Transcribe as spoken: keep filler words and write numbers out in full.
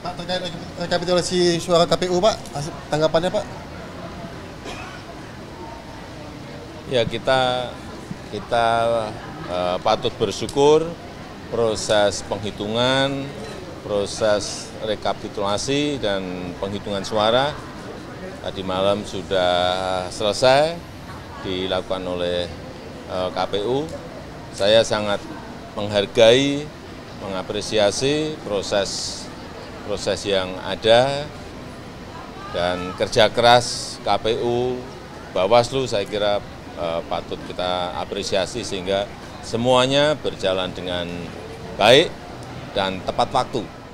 Pak, terkait rekapitulasi suara K P U, Pak, tanggapannya, Pak? Ya, kita kita uh, patut bersyukur proses penghitungan, proses rekapitulasi dan penghitungan suara tadi malam sudah selesai dilakukan oleh uh, K P U. Saya sangat menghargai, mengapresiasi proses proses yang ada dan kerja keras K P U, Bawaslu saya kira eh, patut kita apresiasi sehingga semuanya berjalan dengan baik dan tepat waktu.